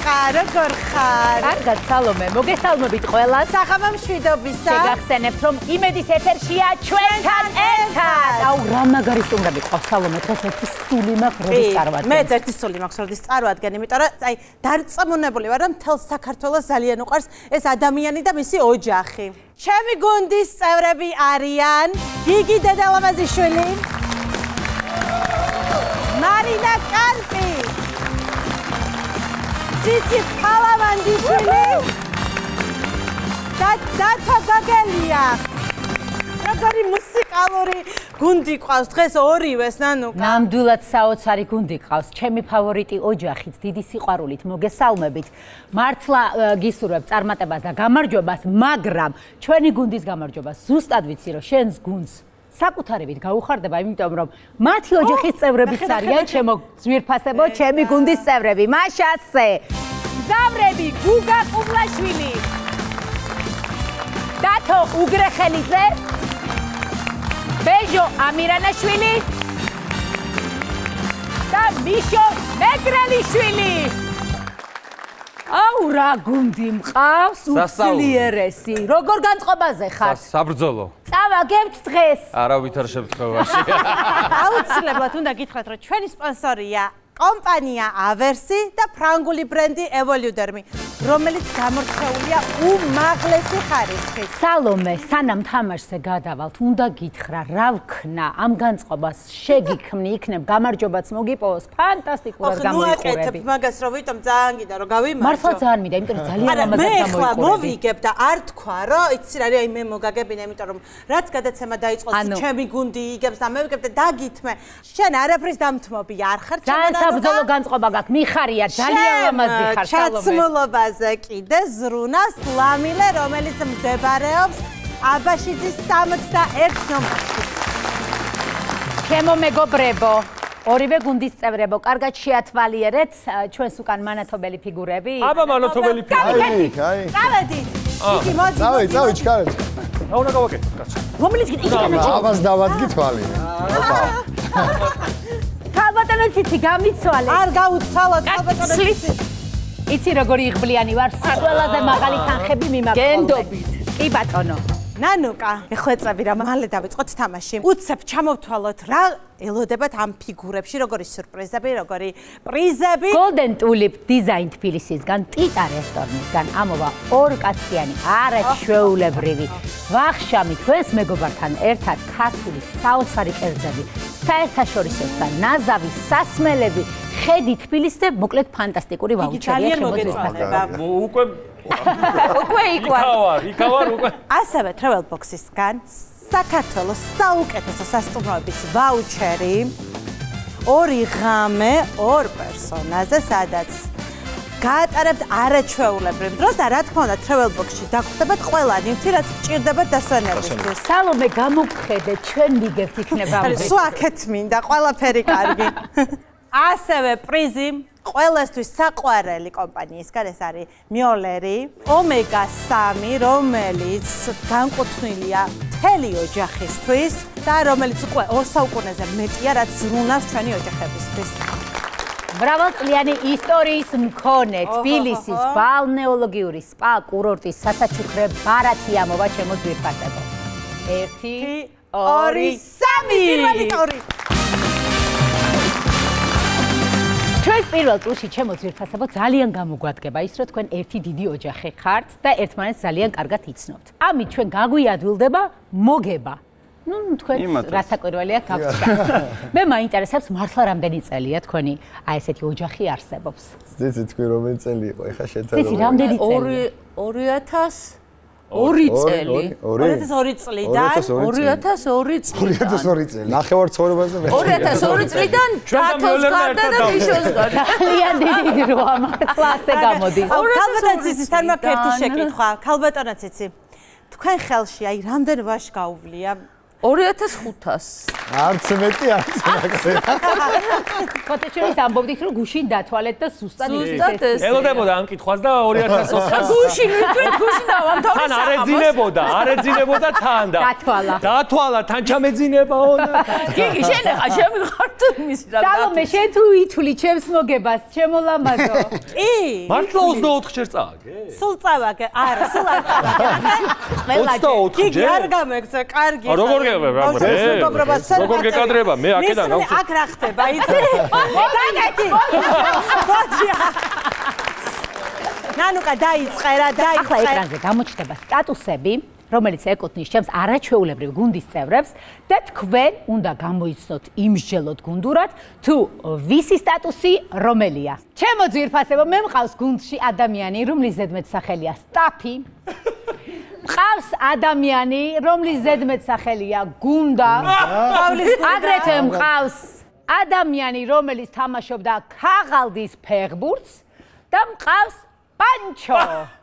ხარ? როგორ ხარ? კარგად, სალომე, მოგესალმებით ყველას. საღამო მშვიდობისა. შეგახსენებთ, რომ იმედის ეთერშია ჩვენთან ერთად. აუ, რა მაგარი სტუმრები ყავს სალომე, დღეს ერთი სული მაქვს როდის წარვადგენ. მე ერთი სული მაქვს როდის წარვადგენ, იმიტომ რომ აი დარწმუნებული ვარ, რომ მთელ საქართველოს ძალიან უყვარს ეს ადამიანი და მისი ოჯახი. ჩემი გუნდის წევრები არიან გიგი დედალამაზიშვილი, მარინა კანპი, ციცი ფალავანდიშვილი და დათო გოგელია. როგორი მუსიკალური გუნდი ყავს დღეს ორივეს ნანუკა. ნამდვილად საოცარი გუნდი ყავს. ჩემი ფავორიტი ოჯახიც დიდი სიყვარულით მოგესალმებით. მართლა გისურვებ წარმატებას და გამარჯვებას, მაგრამ ჩვენი გუნდის გამარჯვება ზუსტად ვიცი, რომ შენს გუნდს საკუთარებით გაუხარდება, იმიტომ რომ მათი ოჯახის წევრებიც არიან ჩემო ძვირფასებო, ჩემი გუნდის წევრები. მაშასე მგზავრები გუგა კუბლაშვილი, დათო უგრეხელიძე, ბეჟო ამირანაშვილი და მიშო მეგრელიშვილი. აუ რა გუნდი მყავს, უძლიერესი. როგორ განწყობაზე ხარ? საბრძოლო. წავაგებთ დღეს. არავითარ შემთხვევაში. აუცილებლად უნდა გითხრათ, რომ ჩვენი სპონსორია კომპანია ავერსი და ფრანგული ბრენდი ევოლიუდერმი, რომელიც გამორჩეულია უმაღლესი ხარისხით. სალომე, სანამ თამაშზე გადავალთ, უნდა გითხრა, რა ვქნა ამ განწყობას შეგიქმნი, იქნებ გამარჯვებაც მოგიპოვოს, ფანტასტიკურად გამოიყურები. მაგას რომ ვიტომ ძალიან გინდა რომ გავიმარჯვო. მართლა ძალიან მინდა, იმიტომ რომ ძალიან ამაზე გამოიყურები. მე ხლა მოვიგებ და არ თქვა, რომ იცი რა არის, აი მე მოგაგებინა, იმიტომ რომ რაც გადაცემა დაიწყოს, ჩემი გუნდი იგებს და მე ვიგებ და დაგითმე. შენ არაფრის დამთმობი არ ხარ ჩემო. საბრძოლო განწყობა გაქვს, მიხარია, ძალიან ლამაზი ხარ სალომე. ჩაცმულობაზე კიდე ზრუნავს ლამილე, რომელიც მდებარეობს აბაშიძის 61 ნომერში. ჩემო მეგობრებო, ორივე გუნდის წევრებო, კარგად შეათვალიერეთ ჩვენს უკან მანათობელი ფიგურები. აბა მანათობელი ფიგურები. წავედით. იგი მოდი. წავი, ჩქარეთ. რა უნდა გავაკეთო, კაცო? რომელიც იქიდან აბას დავადგი თვალი. ქალბატონო ციცი გამიცვალე. არ გაუცვალოთ ქალბატონო ციცი. იცი როგორი იღბლიანი ვარ, ყველაზე მაღალი თანხები მიმაქვს. გენდობით. კი ბატონო. ნანუკა, ეხვეწები რა, მალე დავიწყოთ თამაში. უცებ ჩამოვთვალოთ რა ელოდებათ ამ ფიგურებში, როგორი სიურპრიზები, როგორი პრიზები. Golden Tulip Design თბილისისგან, ტიტა რესტორნისგან ამოვა ორკაციანი, არაჩვეულებრივი ვახშამი თქვენს მეგობართან ერთად ქართული საოცარი კერძები, საერთაშორისოსთან ნაზავი სასმელები, ხედი თბილისს და მოკლედ ფანტასტიკური ვაუჩერია შემოგვიწყდება. უკვე იქავარ უკვე. ასევე Travel Box-ისგან საქართველოს საუკეთესო სასტუმროების ვაუჩერი 2 ღამე 2 პერსონაზე, სადაც გაატარებთ არაჩვეულებრივ დროს და რა თქმა უნდა Travel Box-ში დაგხვდებათ ყველა ნივთი, რაც გჭირდებათ დასვენებისთვის. სალომე გამოგხედე, ჩვენ მიგებთ იქნება. სვაქეთ მინდა, ყველაფერი კარგი. ასევე პრიზი ყველასთვის საყვარელი კომპანიისგან, ეს არის მიოლერი ომეგა 3, რომელიც განკუთვნილია მთელი ოჯახისთვის და რომელიც უკვე 2 საუკუნეზე მეტია, რაც ზრუნავს ჩვენი ოჯახებისთვის. მრავალწლიანი ისტორიის მქონე თბილისის ბალნეოლოგიური სპა კურორტის სასაჩუქრე ბარათი ამოვა ჩემო ძვირფასებო. 1 2 3 პირველი ტური. ჩვენს პირველ ტურში ჩემო ძვირფასებო ძალიან გამოგვადგება ის, რომ თქვენ ერთი დიდი ოჯახი ხართ და ერთმანეთს ძალიან კარგად იცნობთ. ამით ჩვენ გაგვიადვილდება მოგება. თქვენ რასაკვირველია გავწია. მე მაინტერესებს მართლა რამდენი წელია თქვენი აი ესეთი ოჯახი არსებობს. ძიცი თქვენ რომელი წელი იყო ეხა შეთავაზეთ. ძიცი რამდენი წელი? 2002 წელი. 2002 წლიდან 2002 წელი. ნახევარ ცხოვრებაზე მე. 2002 წლიდან დათოს გარდა და მიშოს გარდა. ძალიან დიდი როა მართლა ასე გამოდის. ქალბატონიცის თან მაქვს ერთი შეკითხვა. ქალბატონიცი, თქვენ ხელში აი რამდენ ვაშ გაუვლია 2500. არც მეტი, არც მაგარი. ფოტოჩერის ამბობდით რომ გუშინ დათვალეთ და სუსტად ეს. ელოდებოდა ამ კითხვას და 2004 გუშინ ვიტყვით გუშინ დავამთავრე თან არეძინებოდა თან და დათვალა თან ჩამეძინებაო და გიგი შენ ახლა შემიღარ თუ მის რა სალომე შენ თუ ითვლი ჩემს მოგებას ჩემო ლამაზო კი მართლა 24 ჯერ წააგე სულ წავაგე არა სულ არ წავაგე 24 ჯერ არ გამექცე კარგი როგორ როგორ გეკადრება მე აქედან აქ რა ხდება იცი გაგეთი ნანუკა დაიწყე რა ახლა ეკრანზე გამოჩნდება სტატუსები რომელიც ეკუთვნის ჩემს არაჩვეულებრივ გუნდის წევრებს და თქვენ უნდა გამოიცნოთ იმსჯელოთ გუნდურად თუ ვისი სტატუსი რომელია ჩემო ძვირფასებო მე მყავს გუნდში ადამიანი რომლის ზედმეტსახელია სტაფი მყავს ადამიანი რომლის ზედმეტსახელია გუნდა აგრეთვე მყავს ადამიანი რომელიც თამაშობდა ქაღალდის ფეხბურთს და მყავს პანჩო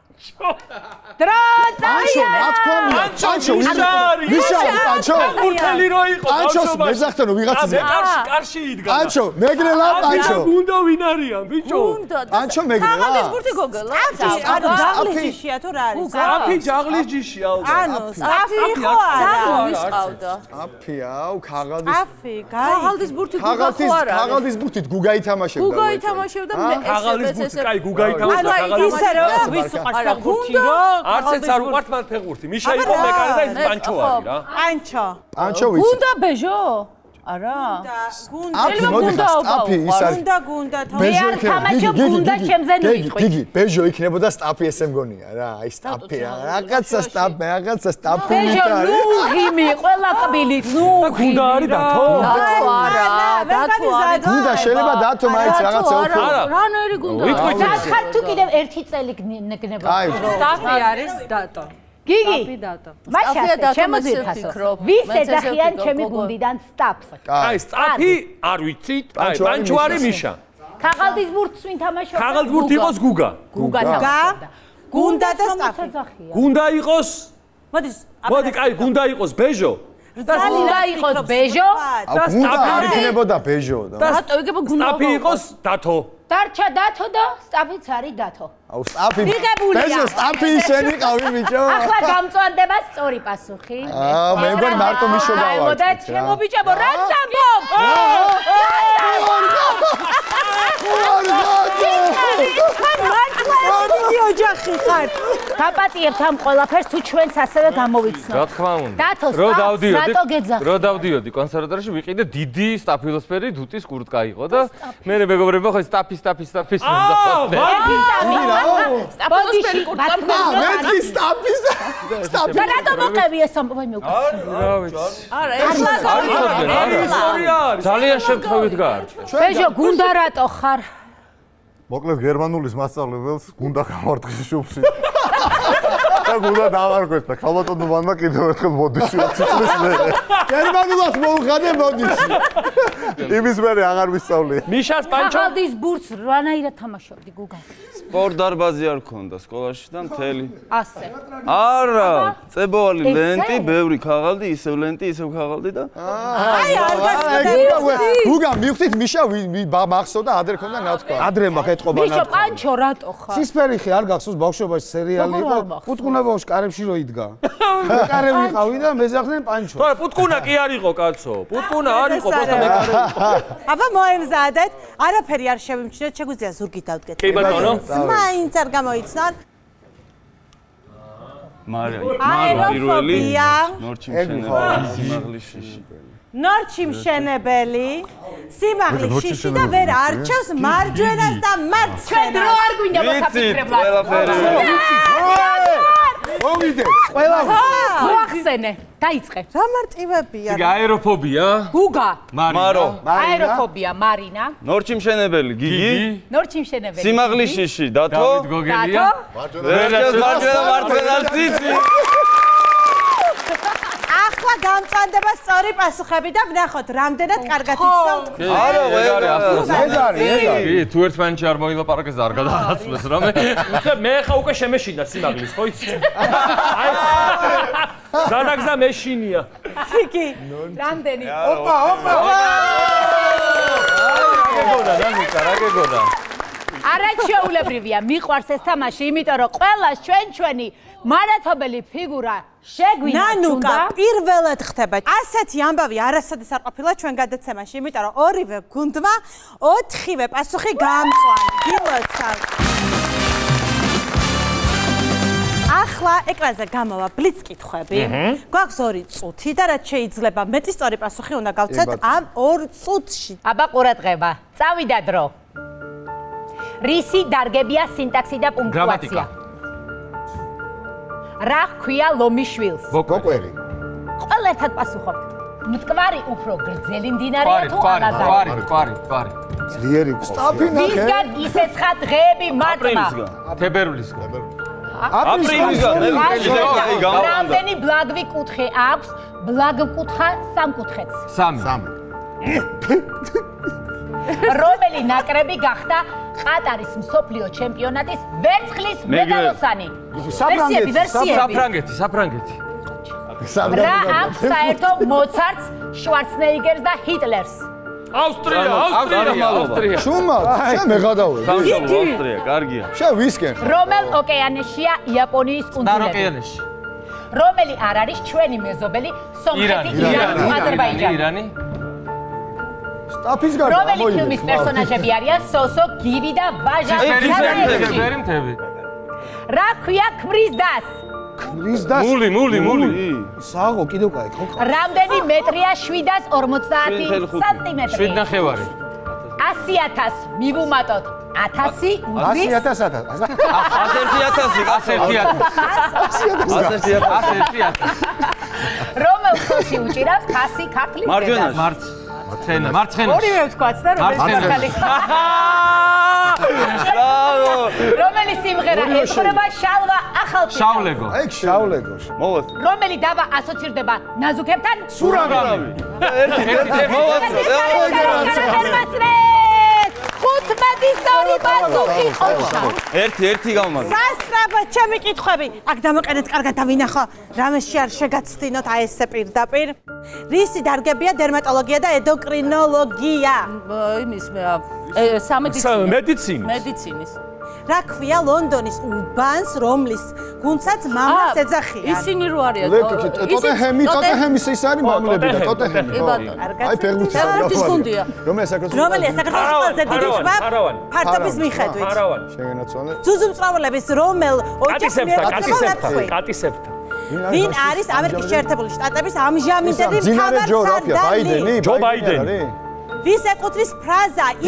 დროწაია პანჩო ვიშარი პანჩო ურთელი რო იყო პანჩოს მეზახთან ვიღაცაზე კარში იდგა პანჩო მეგრელა პანჩო გუნდა ვინ არიან ბიჭო პანჩო მეგრელა ხაღალდის ბურთი გოგოლა ანუ ჯაღლის ჯიშია თუ რა არის აფი ჯაღლის ჯიშია ანუ სტაფი ხო არა მისყავდა აფიაუ ქაღალდის აფი ხაღალდის ბურთი გუგა ხო არა ქაღალდის ბურთით გუგა ითამაშებდა გუგა ითამაშებდა მე ხაღალის ბურთი კაი გუგა ითამაშებდა ანუ ისე რომ ვის უყარს ფეხბურთი რო არცეც არ უყართ მან ფეხბურთი მიშა იყო მეკარე და ის პანჩო არის რა პანჩო პანჩო ვიცი გუნდა ბეჟო არა აფი მოდიხარ სტაფი ის არის გუნდა მე არ თამაშობ გუნდა ჩემზე ნუიტყვი გიგი ბეჟო იქნებოდა სტაფი ესე მგონია რა აი სტაფი რაღაცა სტაფი ბეჟო ნუ ღიმი ყველა კბილით ნუ გუნდა არის დათო დათო არა გუნდა შეიძლება დათო მაინც რაღაცა უფრო რანერი გუნდა ხარ თუ კიდევ ერთი წელი გნებოდა სტაფი არის დატო გიგი მაშა ჩემო ძირფასო ვის ეძახიან ჩემი გუნდიდან სტაფს აი სტაფი არ ვიცით აი პანჩო არის მიშა ქაღალდის ბურთს ვინ თამაშობდა ქაღალდის ბურთი იყოს გუგა თამაშობდა გუნდა და სტაფი გუნდა იყოს მოდი კაი გუნდა იყოს ბეჟო გუნდა იყოს ბეჟო და სტაფი იქნებოდა ბეჟო და რატო იგება გუნდა სტაფი იყოს დათო დარჩა დათო და სტაფიც არის დათო აუ სტაფი მიღებულია. ბეჟო სტაფი შენი ყავი ბიჭო ახლა გამწვანდება სწორი პასუხი მე მგონი მარტო მიშო და გავარ ჩემო ბიჭებო რა სამბობ ოჯახი ხარ გაპატიებთ ამ ყველაფერს თუ ჩვენს ასევე გამოვიცნოთ რა თქმა უნდა დათო რო დავდიოდი კონსერვატორიაში ვიყიდე დიდი სტაფილოსფერი დუტის კურტკა იყო და მე მეგობრებო ხო სტაფის მზახობდნენ სტაფილოსფერი კურტკა მეტი სტაფის და რატო მოყევი ეს ამბავი მე უკაცრავ რა ვიცი არა ეს ძალიან შემთხვევით გაარჩა ბეჟო გუნდა რატო ხარ მოკლედ გერმანულის მასწავლებელს გუნდა გამარტყის შუბსი და გუნდა დავარქვეს და ქალბატონო მანმა კიდევ ერთხელ მოდიში 20 წლის მერე გერმანულად მოუხადე მოდიში იმის მერე აღარ ვისწავლია მიშას პანჩო ხალდის ბურთს რანაირად თამაშობდი გუგა სპორტ დარბაზი არ ქონდა სკოლაში და მთელი ასე არა წებოვალი ლენტი ბევრი ქაღალდი ისევ ლენტი ისევ ქაღალდი და აი არ გასწორდება გუგა მივხვდით მიშა მახსოვდა ადრე ქონდა ნათქვა ადრე მახეთყობა ბიჭო ნათქვა პანჩო რატო ხარ ცისფერი ხე არ გახსოვს ბავშვობაში სერიალი იყო პუტკუნებაში კარებში რო იდგა მეკარე ვიყავი და მეზახდნენ პანჩო თორე პუტკუნა კი არ იყო კაცო პუტკუნა არ იყო პოსტა მეკარე იყო აბა მოემზადეთ არაფერი არ შევიმჩნიოთ შეგვიძლია ზურგი დავდგეთ კი ბატონო მაინც არ გამოიცნოთ აეროფობია ნორჩი მშენებელი სიმაღლის შიში და ვერ არჩევს მარჯვენას და მარცხენას დრო არ გვინდა მოვიდეთ ყველა მოახსენე დაიწყე რა მარტივებია იგი აეროფობია გუგა მარო აეროფობია მარინა ნორჩი მშენებელი გიგი ნორჩი მშენებელი სიმაღლის შიში დათო დავით გოგელია მარჯვენა ციცი ახლა გამწვანდება სწორი პასუხები და ვნახოთ რამდენად კარგად იცნობთ კი თუ ერთმანეთში არ მოილაპარაკეს და არ გადაასწრეს რამე მე ხა უკვე შემეშინდა სიმაღლის ხო იცი აი ზადაგზა მეშინია კი. რამდენი? ოპა. რა გეგონა? არაჩვეულებრივია, მიყვარს ეს თამაში, იმიტომ რომ ყველას ჩვენი მარათობელი ფიგურა შეგვინდა. ნანუკა პირველად ხდება. ასეთი ამბავი არასოდეს არ ყოფილა ჩვენ გადაცემაში, იმიტომ რომ ორივე გუნდმა 4-ვე პასუხი გაამწვანა. გილოცავ. ახლა ეკრანზე გამოვა ბლიც კითხვები. გვაქვს 2 წუთი და რაც შეიძლება მეტი სწორი პასუხი უნდა გავცეთ ამ 2 წუთში. აბა ყურადღება, წავიდა დრო. რისი დარგებია სინტაქსი და პუნქტუაცია? რა ჰქვია ლომის შვილს? ბოკვერი. ყველა ერთად პასუხობთ. მტკვარი უფრო გრძელი მდინარეა თუ ანაზარი? კვარი. ძლიერი სტაფინა. ვისგან ისეცხა დღეები მარტმა? თებერვლისგან. აპრილისგან. რამდენი ბლაგვი კუთხე აქვს? ბლაგკუთხა სამკუთხედს. 3. რომელი ნაკრები გახდა ყატარის მსოფლიო ჩემპიონატის ვერცხლის მედალოსანი? საფრანგეთი. რა აქვს საერთო მოცარტს, შვარცნეგერს და ჰიტლერს? ავსტრია. შუმალ, შენ მე გადავე. სამშობლო ავსტრია, კარგია. შენ ვისკენ? რომელ ოკეანეშია იაპონიის კუნძულები? ოკეანეში. რომელი არ არის ჩვენი მეზობელი სომხეთი, ირანი თუ აზერბაიჯანი? ირანი. სტაფის გარდა რომელი ფილმის პერსონაჟები არიან სოსო, გივი და ვაჟა? ბერიმთები. რა ქვია ქმრის დას? ქმრის დას. მული. საღო კიდევ კაი ხო? რამდენი მეტრია 750 სანტიმეტრი? 7.5. 100.000 მივუმატოთ 1000 უდრის 100.000. რომელ ხელში უჭირავს ხასი ქართლის მარჯვენაში. მარცხენა. ორივე ვთქვათ და რომელიც ხალი. რომელი სიმღერა ეხება შალვა ახალწლს? შავლეგო. აი შავლეგო. მოვას. რომელი დაბა ასოცირდება ნაზუქებთან? სურამი. ერთი მოვას. 15 სწორი პასუხი ყოლა. ერთი გამომაგდა. სასწრაფოდ ჩემი კითხვები. აქ დამოყენეთ კარგად და ვინახო. რამეში არ შეგაცდინოთ აი ესე პირდაპირ. რისი დარგებია დერმატოლოგია და ენდოკრინოლოგია? იმის მედიცინის. რა ქვია ლონდონის უბანს, რომლის გუნდსაც მამას ეძახიან? ისინი რო არიან. ტოტენჰემის ის არის მამლები და ტოტენჰემი. აი ფერგუსი. ეს გუნდია. რომელია საქართველოს? რომელია საქართველოს ყველაზე დიდი ჯგუფი? ფართობის მიხედვით. შეგენაცვალე. ძუძუმწვაველების რომელ ოჯახს მიეკუთვნება? კატისეპთა. ვინ არის ამერიკის შეერთებული შტატების ამჟამინდელი მთავარსარდალი? ჯო ბაიდენი. ვის ეკუთვნის ფრაზა ის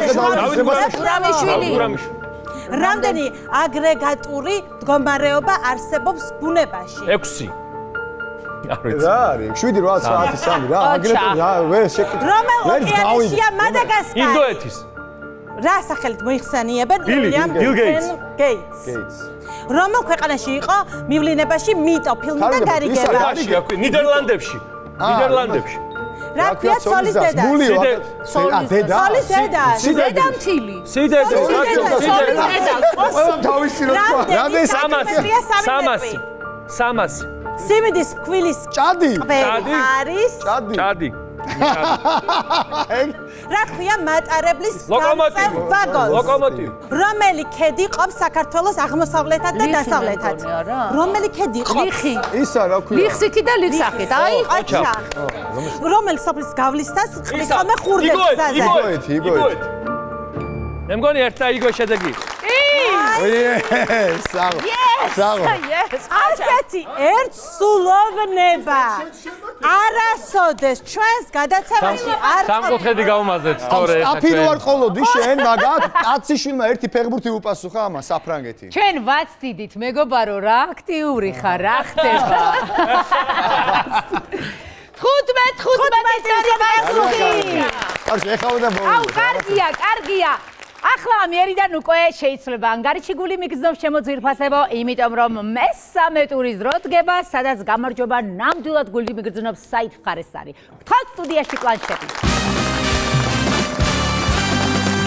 რამდენი აგრეგატური მდგომარეობა არსებობს ბუნებაში? 6. რა არის? 7-8-9 რა, აგრეგატური რა, ვერ შეკითხე. რომელ ოკეანეშია მადაგასკარი? ინდოეთის. რა სახელით მოიხსენიებენ უილიამ გეიტს? რომელ ქვეყანაში იყო მივლინებაში მიტო ფილმი და გარიგება? ნიდერლანდებში. რა ქვია ცოლის დედა? ცოლის დედა. დედამთილი. სამასი. სიმინდის ქვილის ჭადი. არის ჭადი. რა ქვია მატარებლის ვაგონს? ლოკომოტივი. რომელი ქედი ყოფს საქართველოს აღმოსავლეთად და დასავლეთად? რომელი ქედი ყოფს? ისა რა ქვია? ლიხსიქი და ლიხსახით. აი ყოჩა. რომელი სოფლის გავლისას ყრის ხოლმე ხურდებს გზაზე? იგოეთ. მე მგონი ერთ და იგო შედეგი. საღო. ასეთი ერთსულოვნება არასოდეს ჩვენს გადაცემაში არ სამკუთხედი გავუმაზეთ თორე აფირო არ ყოლოდი შენ მაგათ კაციშვილმა ერთი ფეხბურთი უპასუხა ამას საფრანგეთი. ჩვენ ვაცდიდით მეგობარო რა აქტიური ხარ რა ხდება? 15 კარგი ეხავა და ბოლო. აუ კარგია. ახლა ამერიდან უკვე შეიძლება ანგარიში გული მიგზნობს ჩემო ძვირფასებო, იმიტომ რომ მესამე ტურის დრო დგება, სადაც გამარჯვება ნამდვილად გული მიგზნობს საით მხარეს არის. გთხოვთ სტუდიაში პლანშეტი.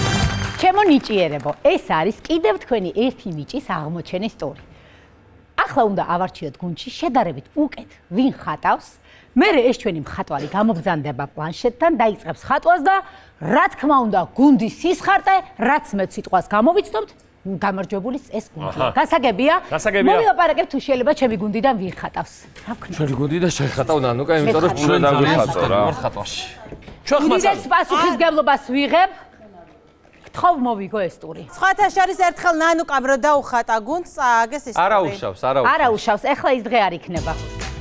ჩემო ნიჭიერებო, ეს არის კიდევ თქვენი ერთი ნიჭის აღმოჩენის ტური. ახლა უნდა ავარჩიოთ გუნდში შედარებით უკეთ ვინ ხატავს. მე ეს ჩვენი მხატვარი გამოგზანდება პლანშეტთან, დაიწყებს ხატვას და რა თქმა უნდა, გუნდის სისხარტე, რაც მე სიტყვას გამოვიცნობთ, გამარჯვებულის ეს გუნდია. გასაგებია? მოვილაპარაკებ თუ შეიძლება ჩემი გუნდიდან ვინ ხატავს. რა ვქნა? ჩვენი გუნდიდან შეხატავ ნანუკა, იმიტომ რომ ჩვენ დავიხატო რა. ხატვაში. ჩვენ ხმასავ. ეს პასუხისგებლობას ვიღებ. გთხოვ მოვიგო ეს ტური. სხვათა შორის ერთხელ ნანუკამ რო დაუხატა გუნდს, წააგეს ის ტური. არა უშავს. არა უშავს, ეხლა ის დღე არ იქნება.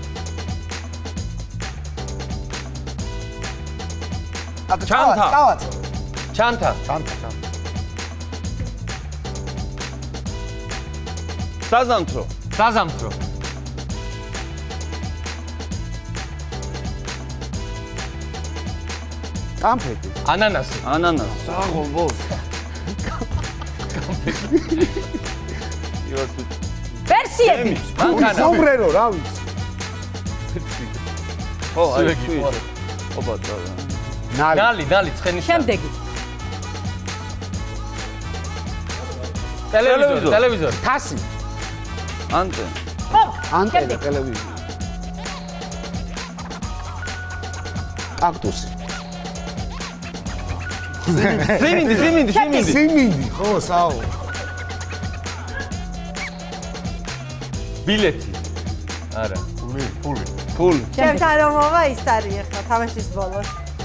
ჩანთა. საზამთრო. კამფეტი. ანანასი. საღოლბოს. ვერსიები. სომბრერო, რა ვიცი. ხო, აი ეს. ოპა, ნალი, ცხენის. შემდეგი. ტელევიზორი. თასი. ანტენა ტელევიზორი. კაქტუსი. სიმინდი, ხო, საო. ბილეთი. არა. ფული. ჩემთან რომ მოვა ის არის ახლა თამაშის ბოლოს.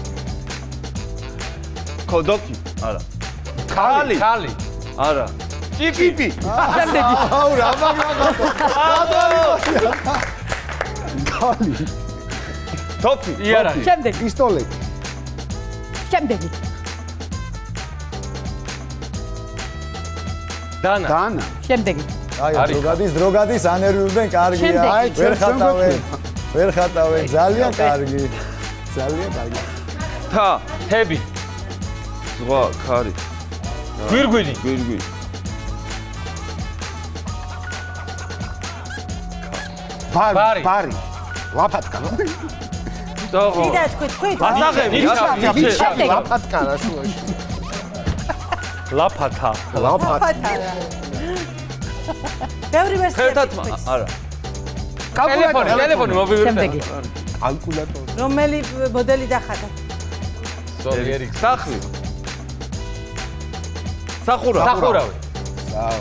კოდოკი. არა. ქალი. არა. ჭიპი. აუ, რა მაგათო. ქალი. თოფი. იარაღი. შემდეგი. პისტოლეტი. შემდეგი. დანა. შემდეგი. აი, დროგადის ანერვიულდნენ, კარგია. აი, ვერ ხატავენ, ძალიან კარგი. თები. ზღვა, ქარი. გვირგვინი. ბარი. ლაფატკა. კიდე თქვით. ასაღები. ლაფატკა რა შუაში. ლაფათა. ბევრი ვერსია. ხერთათმა, არა. ტელეფონი მობილური. კალკულატორი. რომელი მოდელი დახატა? სოლიერი. სახლი. სახურავი. საო.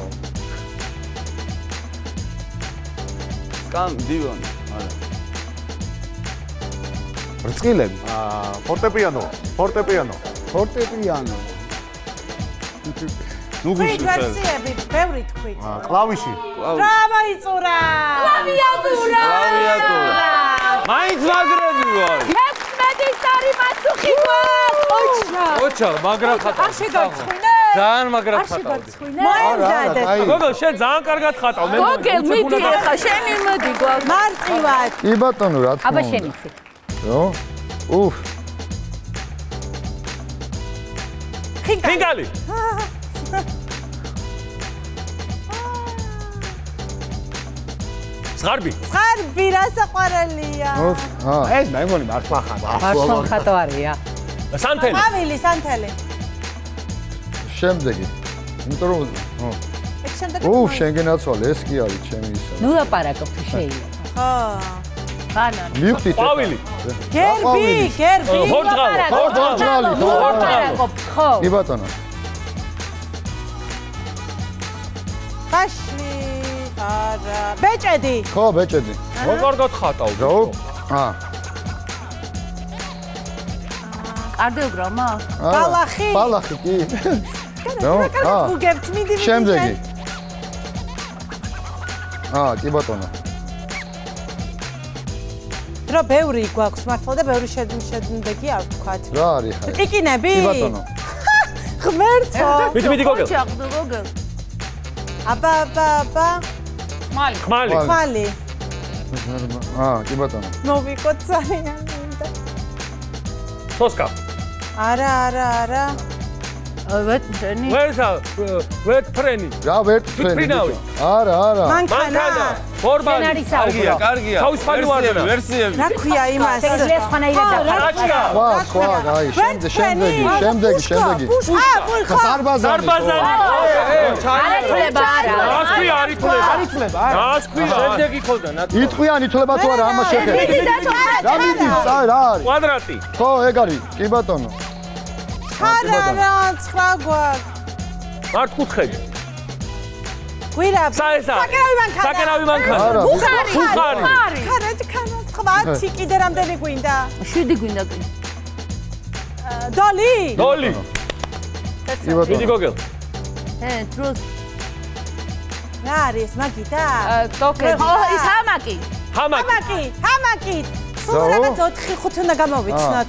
დივანი. არა. რწყილები. ფორტეპიანო. თქვით ვერსიები, ბევრი თქვით. კლავიში. რა მოიწურა? კლავიატურა. მაინც მაგრები ვარ. 16 არის პასუხი გვაქვს. ოჩა, მაგრად ხატავ. არ შეგარცხინე? ძალიან მაგრად ხატავ. მოემზადე. გოგო, შენ ძალიან კარგად ხატავ. მე გოგელ, მიდი ახლა შენი მოდი გვაქვს. მარტივად. კი ბატონო, რა თქმა უნდა. აბა შენიცი. რო? უფ. ხინკალი. ზღარბი რასაყვარელია. ეს მე მგონი მართლა ხატა. მართლა ხატვარია. სანთელი. სანთელი. შემდეგი. იმიტომ რომ შენგენაცვალე, ეს კი არის ჩემი ისა. ნუ ლაპარაკობ თუ შეიძლება. ხო. ბანანი. მივხვდით. ყვავილი. გერბი. ხორჯღალი. ხო. კი ბატონო. ბაშლი. არა. ბეჭედი. ხო, ბეჭედი. როგორ ხატავ? კარდიოგრამა? ბალახი კი. გუგებთ მიდი. შემდეგი. კი ბატონო. რა ბევრი გვაქვს მართლა და ბევრი შედეგი არ ვთქვათ. რა არის ხა? ტიკინები? კი ბატონო. ღმერთო. მიდი გოგელ. გოგელ. აბა. ხმალი. კი ბატონო. მოვიკოთ ძალიან. სოსკა. არა. ვერტფრენი. რა ვერტფრენი? არა. მანქანა. ფორმალი. კარგია, კარგია. თავისუფალი ვარდნა. ვერსიები. რა ქვია იმას? შეგიძლიათ სხვანაირად რაჭია. სხვა, აი, შემდეგი. ზარბაზანი. არ ეთლება არა. რას ქვია არ ითვლება? რას ქვია? შემდეგი ხოდა ნატო. იტყვიან ითვლება თუ არა ამას შეხება. რა მიდის? რა არის? კვადრატი. ხო, ეგ არის. კი ბატონო. არა, ცხრა გვაქვს. მართკუთხედი. გვირაბ. საკერავი მანქანა. ბუხარი. ქარა, ხვათი კიდე რამდენი გვინდა? 7 გვინდა კი. დოლი. კი ბატონო. მიდი გოგელ. დროს რა არის მაგიდა? ტოკები. ის ჰამაკი. ჰამაკი. სულ რაღაც 4-5 უნდა გამოვიცნოთ.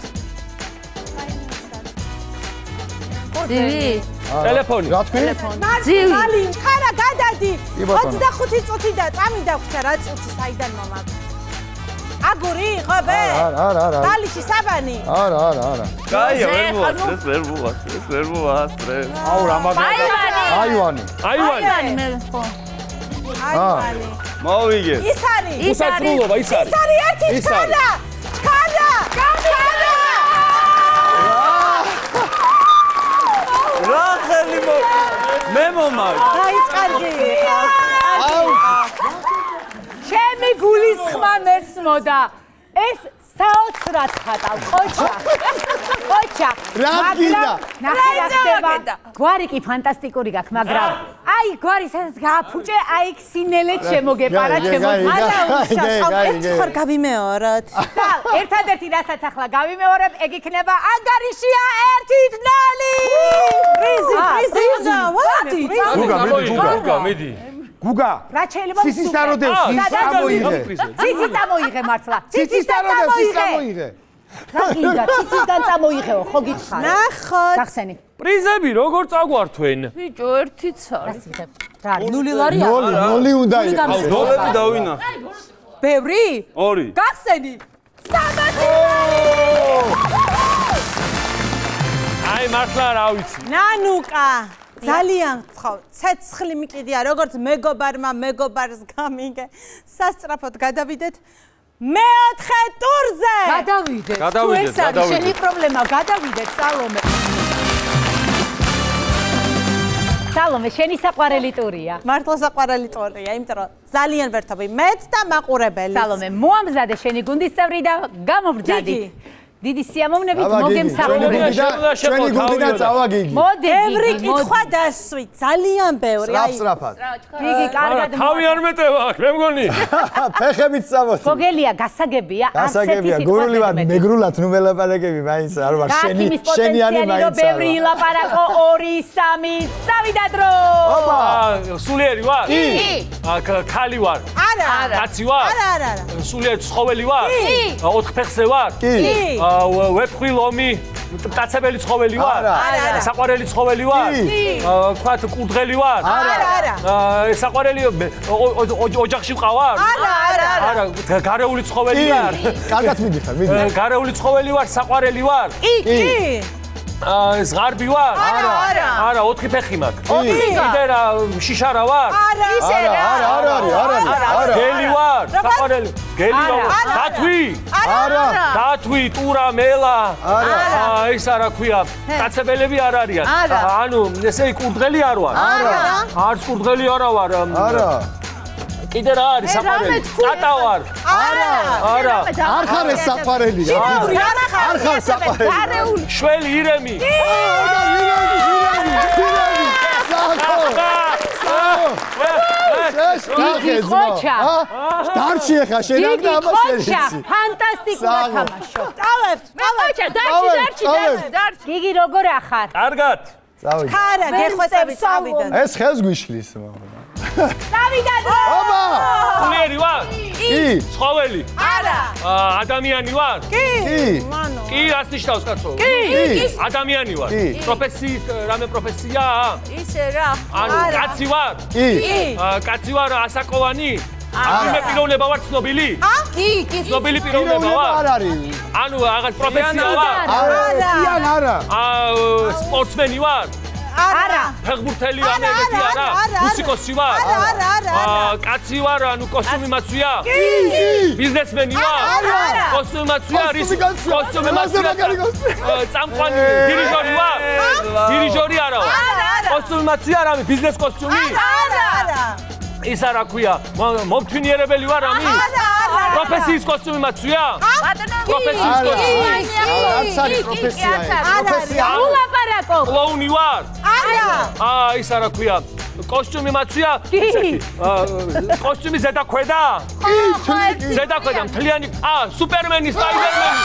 ძივი. ტელეფონი. რა თქვი? მალი, ხარა გადადი. 25 წუთი და წამიდა ხუთა რა წუთი საიდან მომაქვს? აგური, ყოფე? არა. ბალიში საბანი? არა. კაია, ვერ მოასწრეს. აუ რა მაგარი. აივანი მე ხო. აივანი. მოვიგე. ის არის. უსაცრულობა ის არის. ის არის ერთი ხარა. რა ხელი მე მომავ. აი კარგი. ჩემი გულის ხმა მესმოდა. ეს საოცრად ხატავ, ყოჩა. რა გინდა? ნახე. გვარი კი ფანტასტიკური გაქვს, მაგრამ აი გვარი სადაც გააფუჭე, აი სინელეთ შემოგეპარა ჩემო. ერთ ხარ გავიმეოროთ. ერთადერთი რასაც ახლა გავიმეორებ, ეგ იქნება ანგარიშია 1-0. პრიზი. გუგა, მიდი. გუგა. რა შეიძლება ციცის დაროდევს, წამოიღე. ციცის წამოიღე მართლა. ციცის დაროდევს, წამოიღე. რა გინდა? ციცისგან წამოიღეო, ხო გითხარ? ნახოთ. გახსენი. პრიზები როგორ წაგვართვენ? ბიჭო, ერთიც არის. რა, 0 ლარია? 0 უნდა იყოს. დოლები დავინახე. ბევრი? 2. გახსენი. აი მართლა რა ვიცი. ნანუკა. ძალიან ხო, ცეცხლი მიყიდია, როგორც მეგობარს გამიგე. სასწრაფოდ გადავიდეთ მეოთხე ტურზე. გადავიდეთ. შენი პრობლემა, გადავიდეთ, სალომე, შენი საყვარელი ტურია. მართლა საყვარელი ტურია, იმიტომ რომ ძალიან ვერთობი მეც და მაყურებელი. სალომე, მოამზადე შენი გუნდის წევრი და გამოვბრძადი. დიდი სიამოვნებით მოგემსახურე. შენი გუნდი და წავაგიგი. მოდი, ბევრი კითხვა დასვი, ძალიან ბევრი. სწრაფად. გიგი, კარგად. თავი არ მეტევა, მე მგონი. ფეხებით წავოდი. გოგელია, გასაგებია, გასაგებია, გურულივად, მეგრულად ნუ ველაპარაკები მაინც არ ვარ, შენიანი მაინც. ბევრი ლაპარაკო 2-3, წავიდა დრო. ოპა, სულიერი ვარ? კი. ქალი ვარ? არა. კაცი ვარ? არა. სულიერი ცხოველი ვარ? კი. 4 ფეხზე ვარ? კი. ვეფხვი ლომი მტაცებელი ცხოველი ვარ? არა. საყვარელი ცხოველი ვარ? ვთქვათ კურდღელი ვარ? არა. საყვარელი ოჯახში ვყავარ? არა. გარეული ცხოველი ვარ? კარგად მიდიხარ, მიდი. გარეული ცხოველი ვარ, საყვარელი ვარ? კი. ზღარბი ვარ? არა, 4 ფეხი მაქვს. კიდე რა შიშარა ვარ? არა. გელი ვარ? საყვარელი გელი ვარ? დათვი? დათვი, ტურა, მელა. ის რა ქვია, კაცებელები არ არიან. ანუ ესე კურდღელი არ ვარ? არც კურდღელი არა ვარ. კიდე რა არის საყვარელი? კატა ვარ? არა. არ ხარ ეს საყვარელია. არ ხარ საყვარელი. შველი ირემი? დიდი ხოჩა. დარჩი ახლა შენ არ დამაშერიცი. ფანტასტიკურად თამაშო. დავებთ. დარჩი. გიგი როგორ ახარ? კარგად. წავიდე. ხარა, გეხვეწები წავიდეთ. ეს ხელს გვიშლის. წავიდა დრო. ოპა! სულიერი ვარ? კი. ცხოველი? არა. ადამიანი ვარ? კი. მანო. კი, რას ნიშნავს კაცო? კი. ადამიანი ვარ. პროფესიით რამე პროფესია? ისე რა. ანუ კაცი ვარ? კი. კაცი ვარ ასაკოვანი? მე პიროვნება ვარ ცნობილი? კი. ცნობილი პიროვნება ვარ? არ არის. ანუ რაღაც პროფესია ვარ? არა. სპორტსმენი ვარ? არა. ფეხბურთელი ამერეთი არა. მუსიკოსი ვარ? არა. კაცი ვარ, ანუ კოსტუმი მაცვია? კი. ბიზნესმენი ვარ? არა. კოსტუმი მაცვია არის? კოსტუმი მაცვია. წამყვანი დირიჟორი ვარ? დირიჟორი არა ვარ. კოსტუმი მაცვია რა, ბიზნეს კოსტუმი? არა. ის არა ქვია, მომთვინიერებელი ვარ ამი? არა. პროფესიის კოსტუმი მაცვია? პროფესიის კოსტუმი? არც არის პროფესია. პროფესია. ულაპარაკო. კლოუნი ვარ? არა. ის არა ქვია. კოსტუმი მაცვია? კოსტუმი ზედა ქვედა? ზედა ქვედა, მთლიანი. სუპერმენი, სპაიდერმენი.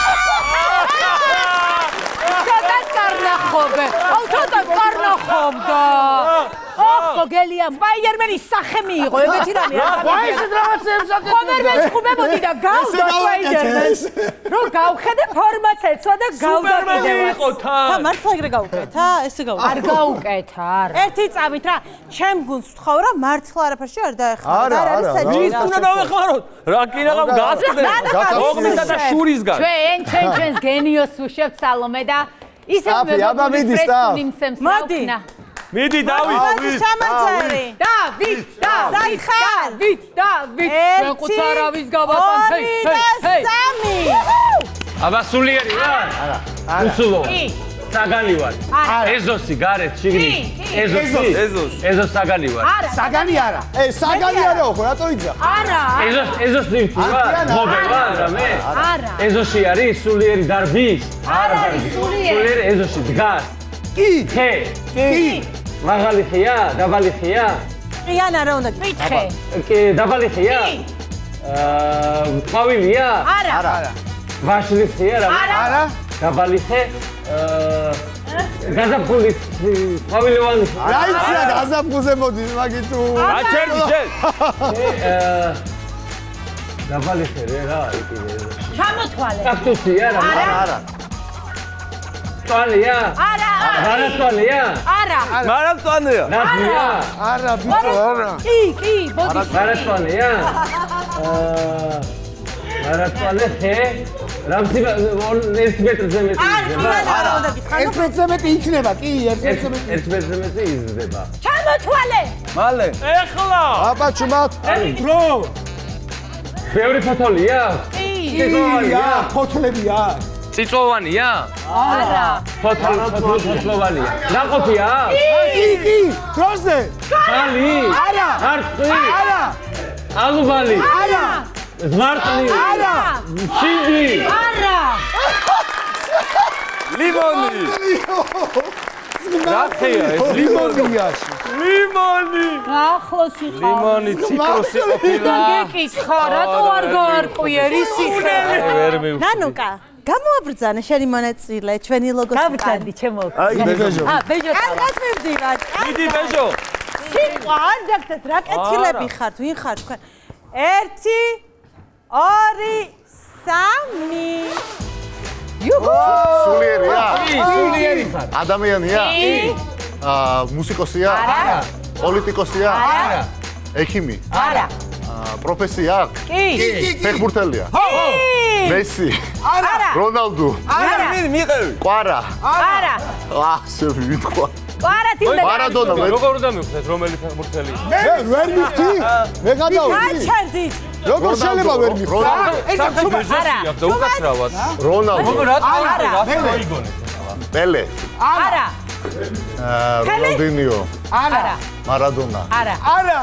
ცოტა კარნახობე. ცოტა კარნახობდა. გოგელია, სპაიდერმენის სახე მიიღო, ეგეთი რამე არ აი ეს რაღაცებს აკეთებ. სუპერმენი ხუბებოდი და გავდა სპაიდერმენს. რომ გავხედე ფორმაც ეცვა და გავდა კიდევ. მართლა ეგრე გაუკეთა? ესე გაუკეთა. არ გაუკეთა, არა. ერთი წამით რა, ჩემ გუნდს ვთხოვ რა, მართლა არაფერში არ დაეხმარა. არა. ვის უნდა დავეხმაროთ? რა კინაღამ გაასწრე. ოღმისა და შურისგან. ჩვენს გენიოს ვუშვებთ სალომე და ისე მიდის და. მოდი. მიდი დავით. შემაძერი. დავით. საიხარ. დავით. მეყუცარავის გაბატონ. სამი. აბა სულიერი ვარ? არა. უსულო. საგანი ვარ. ეზოსი გარეთ შიგნით. ეზოს საგანი ვარ. საგანი არა. საგანი არა ხო, რატო იძახ? არა. ეზოს ნივთი ვარ? მობე ვარ რა მე? არა. ეზოში არის სულიერი დარბის? არა არის სულიერი. სულიერი ეზოში დგას. კი. კი. მაღალი ხია, დაბალი ხია? ყიან არა უნდა გითხე. კი, დაბალი ხია? ყვავილია? არა. ვაშლის ხია რა? არა. დაბალი ხე? გაზაფხულის ყვავილოვანი. რა იცი რა გაზაფხულზე მოდის მაგით თუ? აჩერდი შენ. დაბალი ხე რა არის კიდე? ჩამოთვალე. კაქტუსია რა? არა. ტვალია? არა. მარატვალია? არა. მარატვალია? ნაზია? არა, ბიჭო, არა. კი, ბოდი. მარატვალია? მარატვალე ხე? რამსი 1 მეტრზე მეტი იზრდება? არა უნდა გითხრა. 1 მეტრზე მეტი იქნება, კი, 1 მეტრზე მეტი. 1 მეტრზე მეტი იზრდება. ჩამოთვალე. მალე. ეხლა. აბა ჩუმად. დრო. ბევრი ფოთოლია? კი, ფოთლებია. წიწვოვანია? არა. ფოთლოვანია. ნაყოფია? კი, დროზე. ხალი? არა. არწი? არა. ალუბალი? არა. ზმარტლი? არა. შინდი? არა. ლიმონი. რა ხეა ეს ლიმონიაში. ლიმონი. ახლოს იყო. ლიმონი, ციტრუსი ყოფილა. გეკითხა, რატო არ გაარკვიერი სიხე? ვერ მივხვდი. ნანუკა, გამოაბრძანე შენი მონაწილე, ჩვენი ლოგოს. გავბრძანდი ჩემო. ბეჟო. ბეჟო. კარგად მივდივარ. მიდი ბეჟო. სიტყვა არ დაგცეთ, რა კეთილები ხართ, ვინ ხართ თქვენ? 1 2 3 სულიერია? სულიერი ხარ? ადამიანია? მუსიკოსია? არა. პოლიტიკოსია? არა. ექიმი? არა. პროფესია აქვს? კი. ფეხბურთელია? მესი? არა. რონალდუ? არა. მიყევი. კვარა? არა. შევი ვიტყვა. კვარა თიმდა. მარადონა როგორ უნდა მივხვდეთ რომელი ფეხბურთელი? მე ვერ მივხვდი. მე გადავდი. გაჩერდით. როგორ შეიძლება ვერ მივხვდი? ბეჟოსია და უკაცრავად. რონალდუ? რა მოიგონეთ? პელე? არა. რონალდინიო? არა. მარადონა? არა. არა.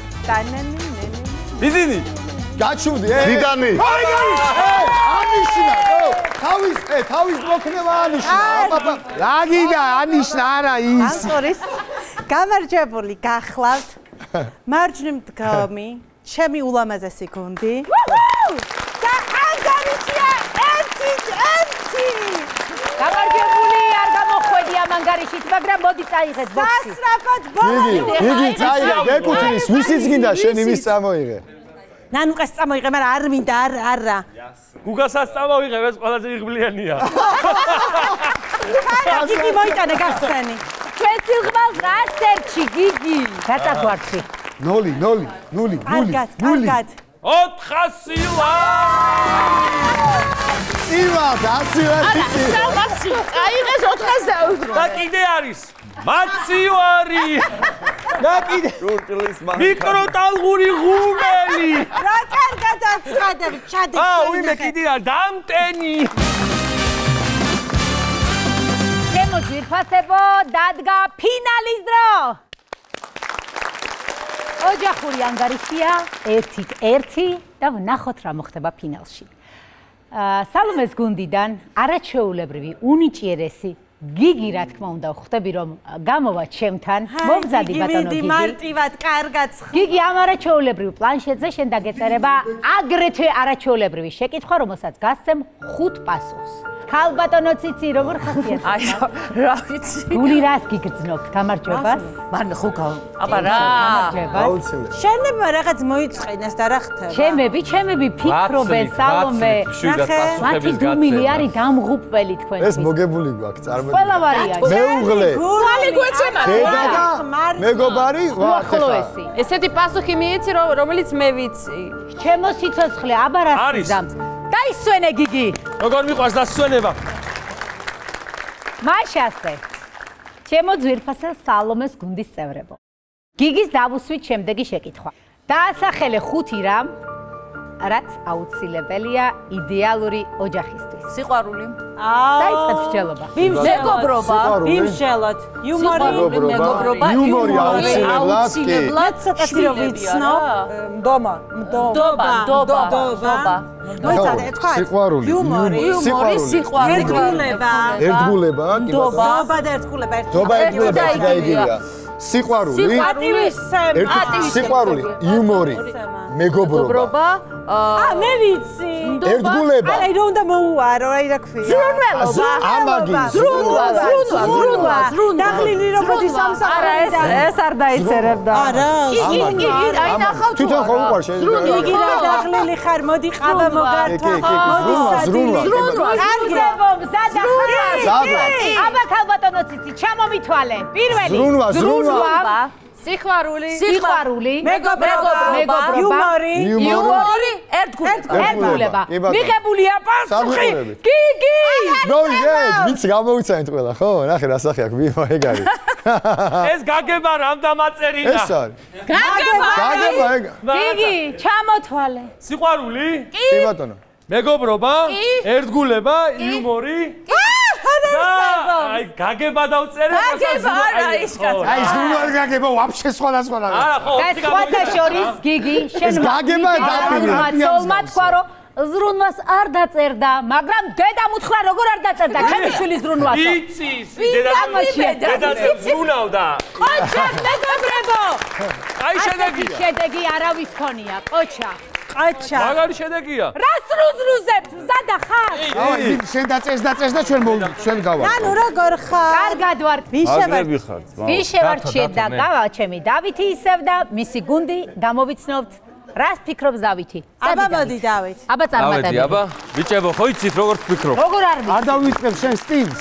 ბიზინი. გაჩვდი. ზიდანი? ანიშნა. თავის მოქნება ანიშნა. აბა. რაგიდა ანიშნა არა ის. ანტორის გამარჯვებული გახლავთ. მარჯვნივ მდგომი, ჩემი ულამაზესი გუნდი. და ანგარიშია 1-1. გამარჯვებული არ გამოხვედი ამ ანგარიშით, მაგრამ მოდი წაიღეთ ბოქსი. სასწრაფოდ ბოლო. იგი წაიღე, გეკუთვნის, ვისიც გინდა შენ იმის წამოიღე. ნანუკას წამოიღე, მაგრამ არ მინდა, არა. გუგასაც წამოიღებ, ეს ყველაზე იღბლიანია. გიგი მოიტანე გახსენი. ჩვენ სილღმავს რა სერჩი გიგი. გაწაგვარცი. 0 0 0 0. კარგად. 400 იმა გასილათი სამასი აიღეს 400 დაუგრო და კიდე არის მაცივარი და კიდე მიკროტალღური ღუმელი რა კარგად აცხადებ ჩადი უიმე კიდე არ დამტენი ჩემო ძვირფასებო დადგა ფინალის დრო ოჯახური ანგარიშია 1-1 და ვნახოთ რა მოხდება ფინალში სალომეს გუნდიდან არაჩვეულებრივი უნიჭიერესი გიგი რა თქმა უნდა ხვდები რომ გამოვა ჩემთან მომზადი ბატონო გიგი მარტივად კარგად გიგი ამ არაჩვეულებრივ პლანშეტზე შენ დაგეწერება აგრეთვე არაჩვეულებრივი შეკითხვა რომელსაც გასცემ 5 პასუხს ქალბატონო ციცი როგორ ხასიათდება აი რა ვიცი გული რას გიგრძნობთ გამარჯვებას მან ხო აბა რა გამარჯვებას შენებმა რაღაც მოიწყინეს და რა ხდება ჩემები ფიქრობენ სალომე მათი დუმილი არის დამღუპველი თქვენ ეს მოგებული გვაქვს წარმოიდგინე ყველა ვარიანტი მეუღლე თვალი გვეცემა დედა და მეგობარი უახლოესი ესეთი პასუხი მიეცი რომელიც მე ვიცი ჩემო სიცოცხლე აბა რა სიზამს დაისვენე გიგი როგორ მიყვარს დასვენება მაშასე ჩემო ძვირფასა სალომეს გუნდის წევრებო გიგის დავუსვით შემდეგი შეკითხვა დაასახელე 5 რამ რაც აუცილებელია იდეალური ოჯახისთვის სიყვარული დაიწყეთ მსჯელობა მეგობრობა იმშელოთ იუმორი მეგობრობა იუმორი აუცილებლად ცოტათი რომ ვიცნო დომა მოიცადე თქვა სიყვარული იუმორი ერთგულება დობა და ერთგულება გაიგია სიყვარული სიყვარული იუმორი მეგობრობა მე ვიცი ერთგულება აი რა უნდა მოუარო აი რა ქვია ზრუნველობა ამაგი ზრუნვა დაღლილი რობოტი სამსახური ეს არ დაიწერებდა არა იგი აი ნახავ თვითონ ხო უყარ შეიძლება იგი რა დაღლილი ხარ მოდი ყავა მოგართვა ზრუნვა კარგებო მზადა ხარ აბა ქალბატონო ციცი ჩამომითვალე პირველი ზრუნვა სიყვარული მეგობრობა იუმორი ერთგულება მიღებულია პასუხი გიგი ვიცი გამოუცანით ყველა ხო ნახე რა სახე აქვს ვიმა ეგ არის ეს გაგება რამ დამაწერინა ეს არის გაგება ეგ გიგი ჩამოთვალე სიყვარული კი ბატონო მეგობრობა ერთგულება იუმორი აი გაგება დავწერე გაგება არა ის კაცი აი ზრუნვა გაგება ვაფშე სხვადასხვა არა ხო და სხვათა შორის გიგი შენ გაგება მაცოლმა თქვა რომ ზრუნვას არ დაწერდა მაგრამ დედამ უთხრა როგორ არ დაწერდა ჩემი შვილი ზრუნვასო იცის დედაზე ზრუნავდა ყოჩა მეგობრებო აი შედეგი არავის ქონია ყოჩა ყაჩა მაგარი შედეგია რას რუზრუზებთ მზადა ხარ აი შენ დაწეს და ჩვენ გავა ანუ როგორ ხარ კარგად ვარ აგრები ხარ ვიშე ვარ შენ და გავა ჩემი დავითი ისევ და მისი გუნდი გამოვიცნობთ რას ფიქრობს დავითი აბა მოდი დავით აბა წარმატებები აბა ბიჭებო ხო იცით როგორ ვფიქრობ როგორ არ არ დავიწყებ შენ სტილს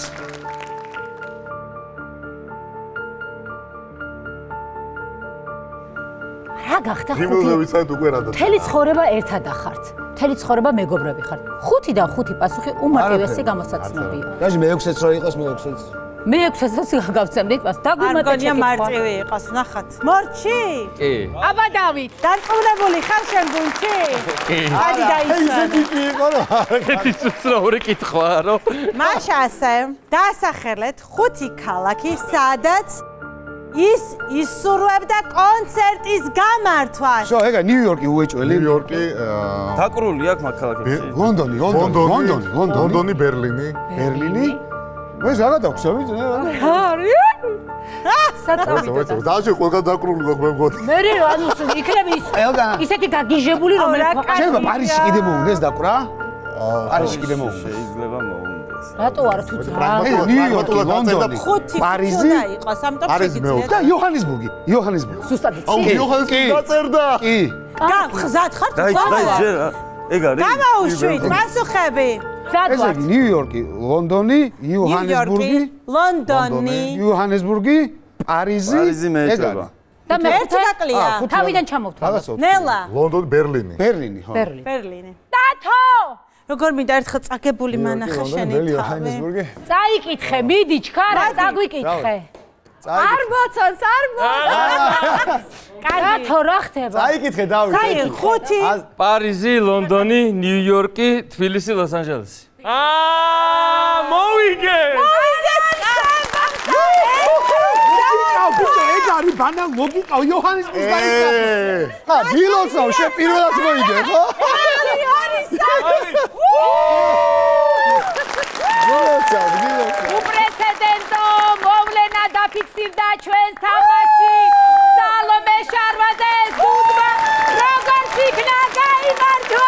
რა გახდა იმულზე ვიცით უკვე რა და მთელი ცხოვრება ერთად ახართ მთელი ცხოვრება მეგობრები ხართ 5-დან 5 პასუხი უმარტივესი გამოსაცნობია გაჟი მე-6-ს რო იყოს მე-6-ს მე-6-ს გაგავცემდით მას დაგუმატე არგონია მარტივი იყოს ნახათ მორჩი კი აბა დავით დარწმუნებული ხარ შენ გუნდში კი ადი დაისვენე იყო რა ეგეთი უცნაური კითხვა რო მაშა ასე დაასახელეთ 5 ქალაქი სადაც ის ისურვებდა კონცერტის გამართვას. შო, ეგა ნიუ-იორკი უეჭველი. ნიუ-იორკი დაკრული აქვს მაგ ქალაქებში. ლონდონი, ბერლინი. ბერლინი? ეს რა დაქვს, ვიცი? არის? საწამიდოდა. დაჟე ყველგან დაკრული გვაქვს მე მგონი. მე ანუ იქნები ისეთი გაგიჟებული რომელიც შეიძლება პარიზში კიდე მოუნდეს დაკვრა? პარიზში კიდე მოუნდეს. შეიძლება მოუნდეს. რატო არ თუ ძრა? ნიუ-იორკი, ლონდონი, პარიზი, იყოს, ამიტომ შეგიძლიათ. და იოჰანესბურგი. ზუსტად იცი? აუ, იოჰანესბურგი დაწერდა. კი. გახზად ხარ? ეგ არის. გამაუშვით, პასუხები. ეს იგი ნიუ-იორკი, ლონდონი, იოჰანესბურგი, ლონდონი, იოჰანესბურგი, პარიზი. პარიზი მეეჭება. და მე ერთი გაკლია. თავიდან ჩამოვთვალე. ნელა. ლონდონი, ბერლინი. ბერლინი, ხო. ბერლინი. დათო! როგორ მინდა ერთხელ წაგებული მანახა შენი თავი. ჰაინესბურგი. წაიკითხე, მიდი ჩქარა, წაგვიკითხე. არ მოცავს, არ მოცავს. დათო რა ხდება? წაიკითხე დავით. კაი, 5. პარიზი, ლონდონი, ნიუ-იორკი, თბილისი, ლოს-ანჯელესი. მოვიგე! ბიჭო, ეგ არის ბანა ლოგიკა, იოჰანესბურგს დაიწყებს. ხა, დილოცავ, შე პირველად მოიგე, ხო? უპრეცედენტო მოვლენა დაფიქსირდა ჩვენს თამაში. სალომე შარვაძეს გუნდმა როგორც იქნა გაიმარჯვა.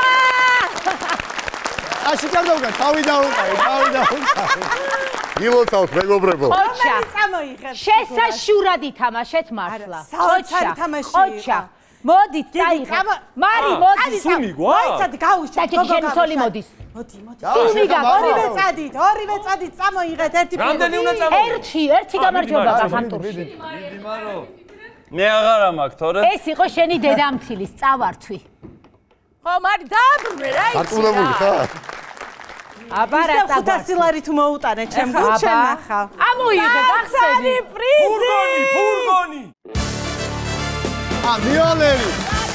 აში კარდავგა, თავი დაუყარე. დილოცავთ, მეგობრებო. ხოჩა. შესაშურად ითამაშეთ მართლა. საოცარი თამაშია. ხოჩა. მოდით, წაიღე. მარი, მოდი. სუმი გვა? მოიცადე, გავუშვა. დაჭეჭე სოლი მოდის. მოდი. სუმი გაგო. ორივე წადით, წამოიღეთ ერთი ფილმი. რამდენი უნდა წამოიღეთ? ერთი გამარჯვება გახანტურში. მე აღარ მაქვს, თორე. ეს იყო შენი დედამთილის წავართვი. ხო, მაგრამ დაბრუნე რა იცი. არტულებული ხარ? აბა რა 500 ლარი თუ მოუტანე ჩემ გულში ნახავ. ამოიღე გახსენი პრიზი. ფურგონი. მიოლერი.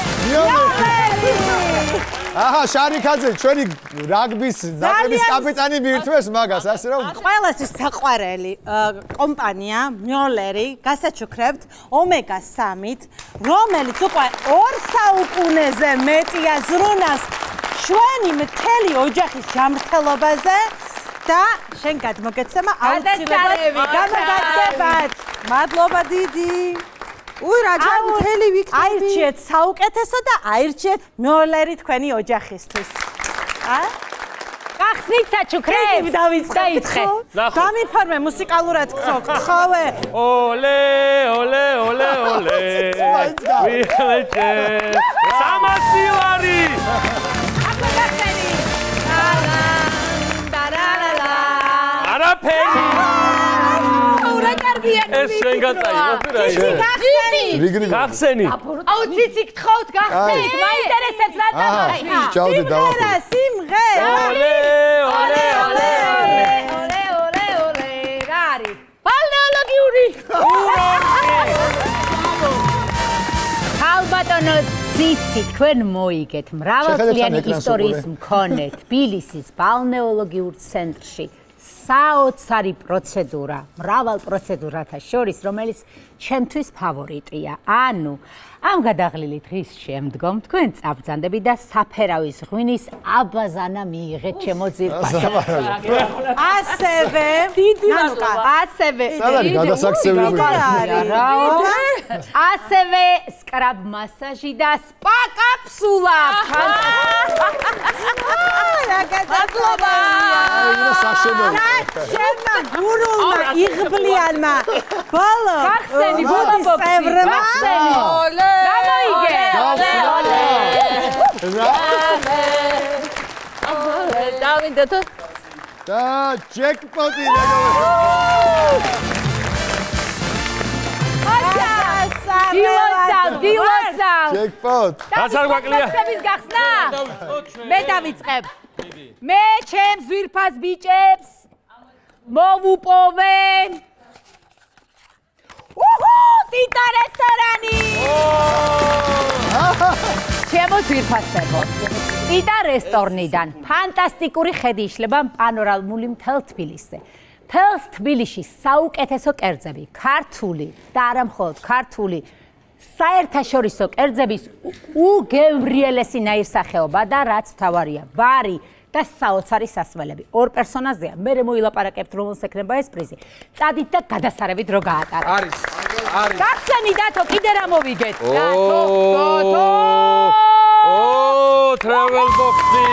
აჰა, შარიქაძე, ჩვენი რაგბის ნაკრების კაპიტანი მიირთმევს მაგას, ასე რომ ყველასთვის საყვარელი კომპანია მიოლერი გასაჩუქრებთ ომეგა 3-ით, რომელიც უკვე 2 საუკუნეზე მეტია ზრუნავს ჩვენი მთელი ოჯახის ჯანმრთელობაზე და შენ გადმოგეცემა აუცილებლად გამოგაგდებათ. მადლობა დიდი. უი რა ჯანმრთელი ვიქნები. აირჩიეთ საუკეთესო და აირჩიეთ მიოლერი თქვენი ოჯახისთვის. გახსნით საჩუქრებს. დაიწყე. გამიფორმე მუსიკალურად გხოვე. ოლე, ოლე, ოლე, ოლე. ვიელეჭე. 300 ლარი. არაფერი. ეს შენ გაწაიღო რა გახსენი. გახსენი. აუ ციცი გთხოვთ გახსენით, მაინტერესებს რა წამოიღე. ჩავდე დავახო. სიმღერა. ოლე, ოლე, ოლე. რა არის? ბალნეოლოგიური. ალბათონო ციცი თქვენ მოიგეთ მრავალწლიანი ისტორიის მქონე თბილისის ბალნეოლოგიურ ცენტრში საოცარი პროცედურა, მრავალ პროცედურათა შორის, რომელიც ჩემთვის ფავორიტია. ანუ, ამ გადაღლილი დღის შემდგომ თქვენ წაბრძანდებით და საფერავის ღვინის აბაზანა მიიღეთ ჩემო ძირფასო. ასევე, ასევე ასევე სკრაბ მასაჟი და სპა კაფსულა. მადლობა. ჩემმა გურულმა იღბლიანმა ბოლო გახსენი ბოლო ოლე. რა მოიგე? ოლე. დავინდა თუ და ჯეკპოტი დილოცავ. ჯეკპოტ. რაც არ გვაკლია. გახსნების გახსნა? მე დავიწყებ. მე ჩემს ზვირფას ბიჭებს მოვუპოვენ. ტიტა რესტორანი. ჩემო ზვირფასებო. ტიტა რესტორნიდან ფანტასტიკური ხედი იშლება პანორამული მთელ თბილისზე. მთელს თბილისში საუკეთესო კერძები, ქართული და არა მხოლოდ ქართული, საერთაშორისო კერძების უგემრიელესი ნაირსახეობა და რაც თავარია, ბარი და საოცარი სასმელები. 2 პერსონაჟია, მე მოილაპარაკებთ რომელს ექნება ეს პრიზი. წადით და გადასარევით რო გაატარეთ. არის. გახსენი დათო, კიდე რა მოვიგეთ? დათო. travel box-ი.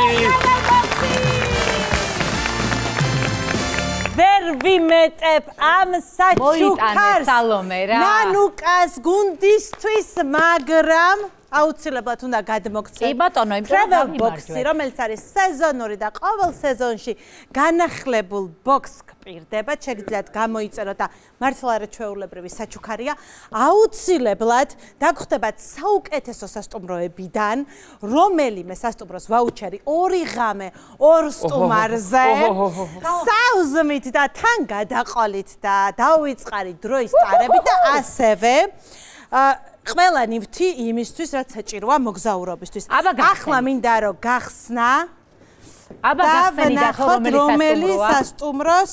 ვერ ვიმეტებ ამ საჩუქარს. სალომე რა. ნანუკას გუნდისთვის, მაგრამ აუცილებლად უნდა გადმოგცეთ. კი ბატონო, Travel Box-ი, რომელიც არის სეზონური და ყოველ სეზონში განახლებულ box გპირდებათ, შეგიძლიათ გამოიწეროთ და მართლა რა ჩვეულებრივი საჩუქარია. აუცილებლად დაგხვდებათ საუკეთესო სასტუმროებიდან, რომელიმე სასტუმროს ვაუჩერი 2 ღამე 2 სტუმარზე. საუზმით და თან გადაყოლით და დაუვიწყარი დროის ტარებით და ასევე ყველა ნივთი იმისთვის, რაც საჭიროა მოგზაურობისთვის. ახლა მინდა რომ გახსნა და ვნახოთ რომელი სასტუმროს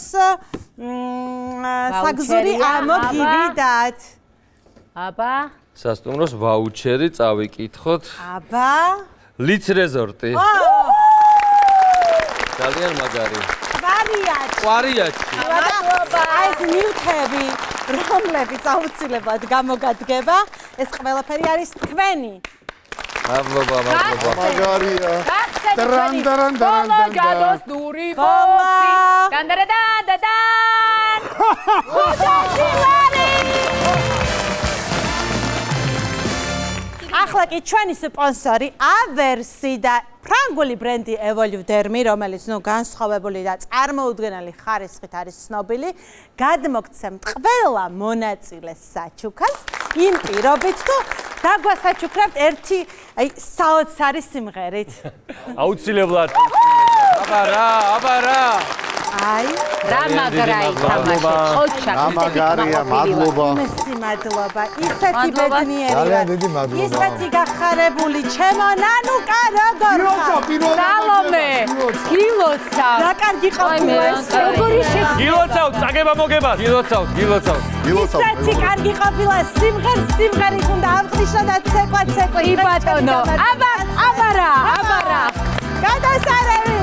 საგზური ამოგივიდათ. აბა სასტუმროს ვაუჩერი წავიკითხოთ. აბა ლიც რეზორტი. ძალიან მაგარი. ყვარიათში. აი ეს ნივთები, რომლებიც აუცილებლად გამოგადგება, ეს ყველაფერი არის თქვენი. მადლობა. მაგარია. ბოლოჯადოს ნური ბოქსი. დანდარადანდადან. ახლა კი ჩვენი სპონსორი ავერსი და ფრანგული ბრენდი Evolve-Dermi, რომელიც განსხვავებული და წარმოუდგენელი ხარისხით არის ცნობილი, გადმოგცემთ ყველა მონაწილეს საჩუქრს იმ პირობით, თუ დაგვასაჩუქრებთ ერთი საოცარი სიმღერით. აუცილებლად. აბა რა. აი, რა მაგრა ითამაშე. ოჩა. მაგარია, მადლობა. მადლობა. ისეთი ბედნიერი. ძალიან დიდი მადლობა. ისეთი გახარებული ჩემო ნანუკა როგორ ხარ? სალომე. გილოცა. რა კარგი ყოფილა ეს. როგორი შეგვიძლია? გილოცავ, წაგება მოგებას. გილოცავ. ისეთი კარგი ყოფილა სიმღერით უნდა ავყრიშო და ცეკვა. კი ბატონო. აბა რა. გადასარევი.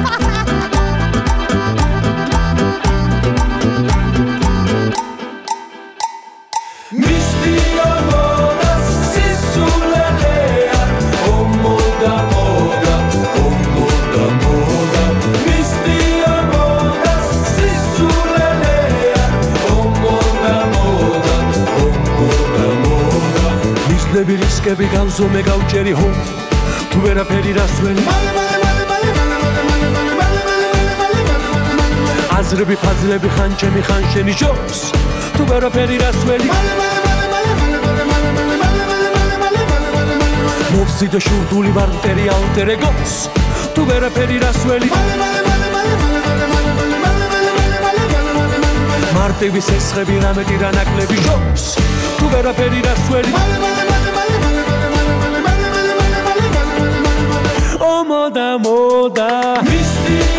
რისკები გავზომე გავჭერი ჰო თუ ვერაფერი რასველი აზრები ფაძლები ხან ჩემი ხან შენი ჯობს თუ ვერაფერი რასველი მოვსიდე შურდული ვარ მტერი ალტერეგოს თუ ვერაფერი რასველი მარტივი სესხები რამეტი რა ნაკლები ჯობს თუ ვერაფერი რასველი moda, moda.